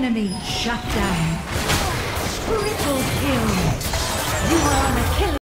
Enemy shut down. Triple kill. You are on a killing.